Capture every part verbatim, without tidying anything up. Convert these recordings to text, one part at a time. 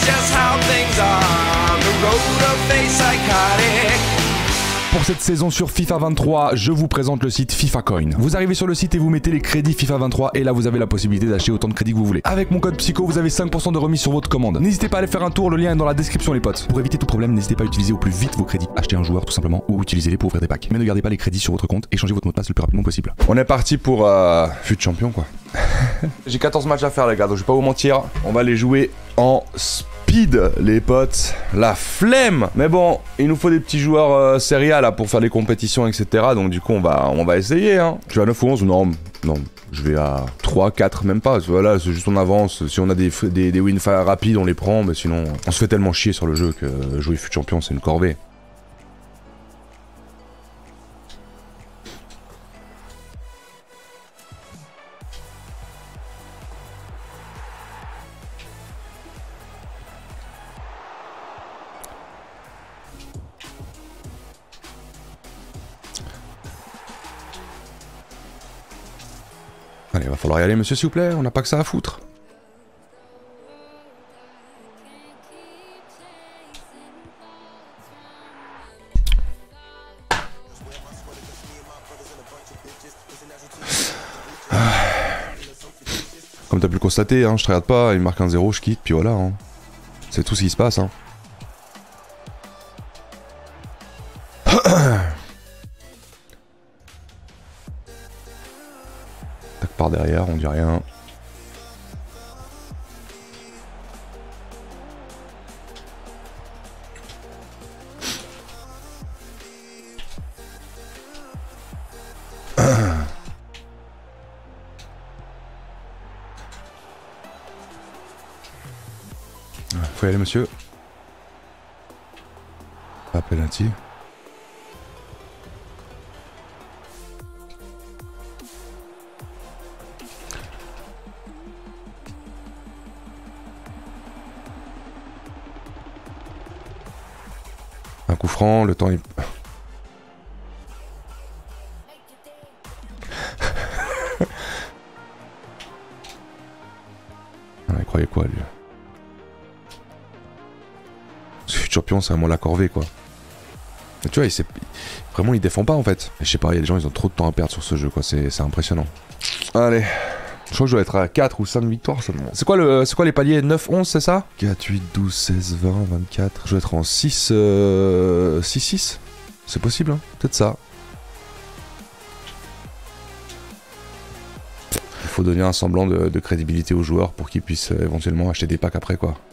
just how things are. The road of fate psychotic. Pour cette saison sur FIFA vingt-trois, je vous présente le site FIFA Coin. Vous arrivez sur le site et vous mettez les crédits FIFA vingt-trois et là vous avez la possibilité d'acheter autant de crédits que vous voulez. Avec mon code Psycho, vous avez cinq pour cent de remise sur votre commande. N'hésitez pas à aller faire un tour, le lien est dans la description les potes. Pour éviter tout problème, n'hésitez pas à utiliser au plus vite vos crédits. Achetez un joueur tout simplement ou utilisez-les pour ouvrir des packs. Mais ne gardez pas les crédits sur votre compte et changez votre mot de passe le plus rapidement possible. On est parti pour euh, fut champion quoi. J'ai quatorze matchs à faire les gars, donc je vais pas vous mentir. On va les jouer en speed les potes, la flemme. Mais bon, il nous faut des petits joueurs euh, Serie A là pour faire les compétitions et cetera. Donc du coup on va, on va essayer hein. Je suis à neuf ou onze, non, non, je vais à trois, quatre même pas. Voilà, c'est juste on avance. Si on a des, des, des wins rapides on les prend, mais sinon on se fait tellement chier sur le jeu que jouer fut champion c'est une corvée. Allez, va falloir y aller, monsieur, s'il vous plaît. On n'a pas que ça à foutre. Comme t'as pu le constater, hein, je regarde pas, il marque un zéro, je quitte, puis voilà. Hein. C'est tout ce qui se passe. Hein. Par derrière, on dit rien. Faut y aller, monsieur. Pas penalty. Un coup franc, le temps est... ah, il croyait quoi lui? Ce champion c'est vraiment la corvée quoi. Et tu vois, il sait... vraiment il défend pas en fait. Et je sais pas, il y a des gens ils ont trop de temps à perdre sur ce jeu quoi, c'est impressionnant. Allez. Je crois que je dois être à quatre ou cinq victoires seulement. C'est quoi, le, quoi les paliers? Neuf, onze, c'est ça? Quatre, huit, douze, seize, vingt, vingt-quatre. Je dois être en six, euh, six, six. C'est possible, hein? Peut-être ça. Il faut donner un semblant de, de crédibilité aux joueurs pour qu'ils puissent euh, éventuellement acheter des packs après, quoi.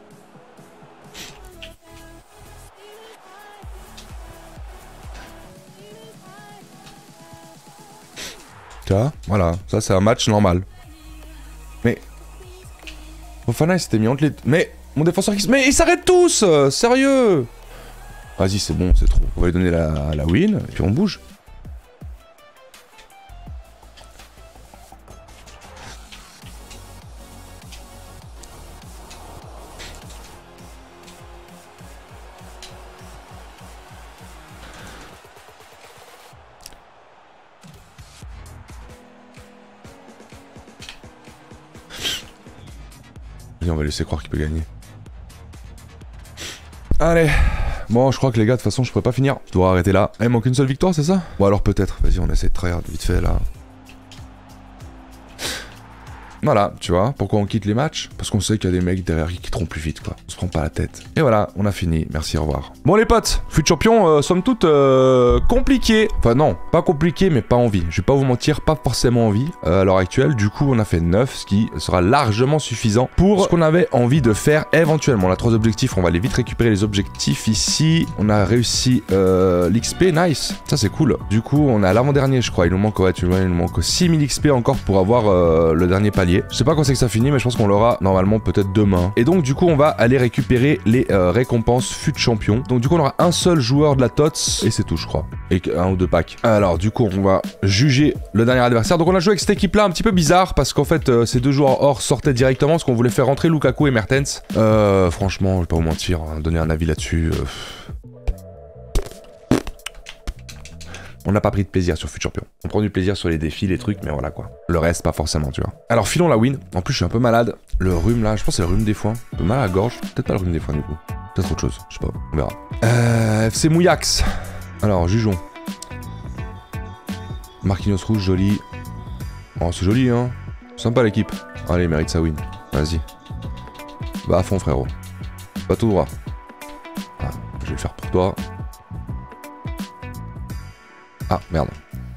Tu vois? Voilà, ça c'est un match normal. Mais... Fofana il s'était mis entre les... Mais... Mon défenseur qui se... Mais ils s'arrêtent tous euh, sérieux. Vas-y c'est bon, c'est trop. On va lui donner la, la win, et puis on bouge. On va laisser croire qu'il peut gagner. Allez. Bon, je crois que les gars, de toute façon, je pourrais pas finir. Je dois arrêter là. Eh, il manque une seule victoire, c'est ça? Bon, alors peut-être. Vas-y, on essaie de tryhard vite fait, là. Voilà, tu vois, pourquoi on quitte les matchs? Parce qu'on sait qu'il y a des mecs derrière qui quitteront plus vite, quoi. On se prend pas la tête. Et voilà, on a fini. Merci, au revoir. Bon, les potes, fut champion, euh, somme toute, euh, compliqué. Enfin, non, pas compliqué, mais pas envie. Je vais pas vous mentir, pas forcément envie euh, à l'heure actuelle. Du coup, on a fait neuf, ce qui sera largement suffisant pour ce qu'on avait envie de faire éventuellement. On a trois objectifs, on va aller vite récupérer les objectifs ici. On a réussi euh, l'X P, nice. Ça, c'est cool. Du coup, on est à l'avant-dernier, je crois. Il nous manque, ouais, tu vois, il nous manque six mille X P encore pour avoir euh, le dernier palier. Je sais pas quand c'est que ça finit, mais je pense qu'on l'aura normalement peut-être demain. Et donc du coup on va aller récupérer les euh, récompenses fut champion. Donc du coup on aura un seul joueur de la T O T S et c'est tout je crois. Et un ou deux packs. Alors du coup on va juger le dernier adversaire. Donc on a joué avec cette équipe là un petit peu bizarre parce qu'en fait euh, ces deux joueurs hors sortaient directement parce qu'on voulait faire rentrer Lukaku et Mertens. Euh, franchement je vais pas vous mentir, hein, donner un avis là-dessus. Euh... On n'a pas pris de plaisir sur Fut Champion. On prend du plaisir sur les défis, les trucs, mais voilà quoi. Le reste, pas forcément, tu vois. Alors filons la win. En plus, je suis un peu malade. Le rhume là, je pense que c'est le rhume des foins. Un peu mal à la gorge. Peut-être pas le rhume des foins du coup. Peut-être autre chose, je sais pas. On verra. Euh, F C Mouillax. Alors, jugeons. Marquinhos rouge, joli. Oh, c'est joli, hein. Sympa l'équipe. Allez, il mérite sa win. Vas-y. Va à fond, frérot. Pas tout droit. Ah, je vais le faire pour toi. Ah, merde.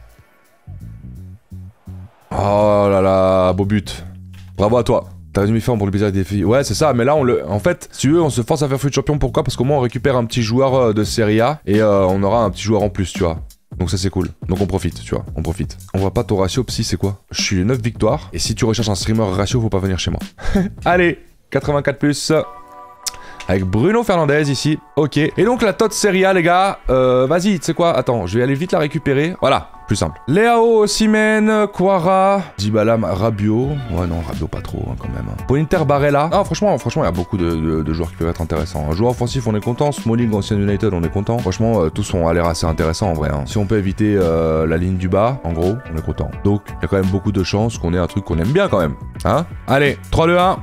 Oh là là, beau but. Bravo à toi. T'as dû m'y faire pour le plaisir des défis. Ouais, c'est ça, mais là, on le... en fait, si tu veux, on se force à faire Fut Champion. Pourquoi? Parce qu'au moins, on récupère un petit joueur de Serie A et euh, on aura un petit joueur en plus, tu vois. Donc ça c'est cool. Donc on profite, tu vois, on profite. On voit pas ton ratio psy, c'est quoi? Je suis neuf victoires. Et si tu recherches un streamer ratio, faut pas venir chez moi. Allez, quatre-vingt-quatre plus. Avec Bruno Fernandes ici. Ok. Et donc la T O T Serie A, les gars. Euh, Vas-y, tu sais quoi? Attends, je vais aller vite la récupérer. Voilà, plus simple. Léao, Osimhen, Quara, Dybala, Rabiot. Ouais, non, Rabiot pas trop hein, quand même. Pointer, Barella. Ah, franchement, franchement, il y a beaucoup de, de, de joueurs qui peuvent être intéressants. Un joueur offensif, on est content. Smalling, ancien United, on est content. Franchement, euh, tous ont l'air assez intéressants en vrai. Hein. Si on peut éviter euh, la ligne du bas, en gros, on est content. Donc, il y a quand même beaucoup de chances qu'on ait un truc qu'on aime bien quand même. Hein? Allez, trois, deux, un.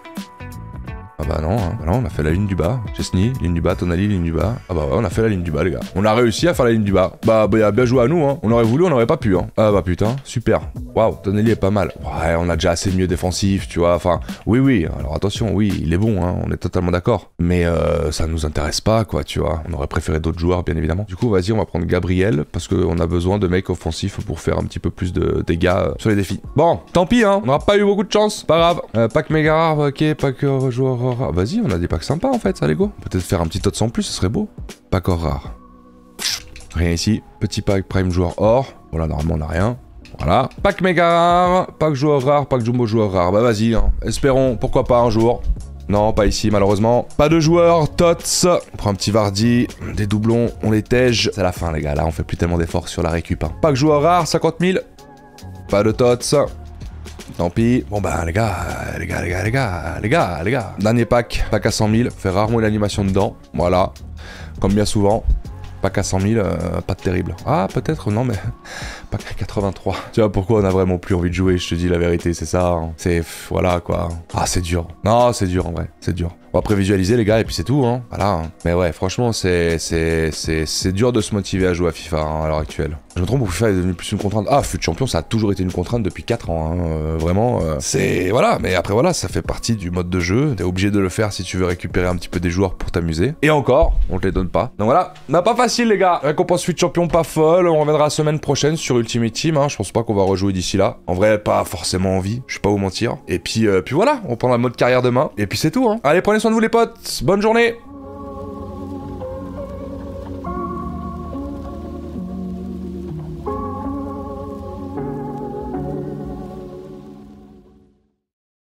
Ah bah non, hein. Bah non, on a fait la ligne du bas. Chesney, ligne du bas, Tonali, ligne du bas. Ah bah ouais, on a fait la ligne du bas, les gars. On a réussi à faire la ligne du bas. Bah, bah bien joué à nous, hein. On aurait voulu, on n'aurait pas pu, hein. Ah bah putain, super. Waouh, Tonali est pas mal. Ouais, on a déjà assez mieux défensif, tu vois. Enfin, oui, oui. Alors attention, oui, il est bon, hein. On est totalement d'accord. Mais euh, ça nous intéresse pas, quoi, tu vois. On aurait préféré d'autres joueurs, bien évidemment. Du coup, vas-y, on va prendre Gabriel parce qu'on a besoin de mecs offensifs pour faire un petit peu plus de dégâts euh, sur les défis. Bon, tant pis, hein. On n'aura pas eu beaucoup de chance. Pas grave. Euh, pack méga rare, ok. Pack euh, joueur rare. Vas-y, on a des packs sympas en fait, ça, les go. Peut-être faire un petit tot sans plus, ce serait beau. Pack or rare. Rien ici. Petit pack prime joueur or. Voilà, normalement, on n'a rien. Voilà. Pack méga rare. Pack joueur rare. Pack jumbo joueur rare. Bah, vas-y, hein. Espérons, pourquoi pas un jour. Non, pas ici, malheureusement. Pas de joueurs, tots. On prend un petit Vardy, des doublons, on les tège. C'est la fin, les gars. Là, on fait plus tellement d'efforts sur la récup. Hein. Pack joueur rare, cinquante mille. Pas de tots. Tant pis. Bon bah les gars, les gars, les gars, les gars, les gars, les gars. Dernier pack, pack à cent mille. Fait rarement une animation dedans. Voilà. Comme bien souvent. Pack à cent mille, euh, pas de terrible. Ah peut-être, non mais... Pack à quatre-vingt-trois. Tu vois pourquoi on a vraiment plus envie de jouer, je te dis la vérité, c'est ça. Hein. C'est... Voilà quoi. Ah c'est dur. Non, c'est dur en vrai, c'est dur. On va prévisualiser les gars et puis c'est tout, hein. Voilà. Hein. Mais ouais, franchement, c'est... C'est... C'est dur de se motiver à jouer à FIFA hein, à l'heure actuelle. Je me trompe, FIFA est devenu plus une contrainte. Ah, Fut Champion, ça a toujours été une contrainte depuis quatre ans. Hein. Euh, vraiment, euh, c'est... Voilà, mais après voilà, ça fait partie du mode de jeu. T'es obligé de le faire si tu veux récupérer un petit peu des joueurs pour t'amuser. Et encore, on te les donne pas. Donc voilà, n'a pas facile les gars. Récompense Fut Champion pas folle. On reviendra la semaine prochaine sur Ultimate Team. Hein. Je pense pas qu'on va rejouer d'ici là. En vrai, pas forcément envie. Je vais pas vous mentir. Et puis, euh, puis voilà, on prendra le mode carrière demain. Et puis c'est tout. Hein. Allez, prenez soin de vous les potes. Bonne journée.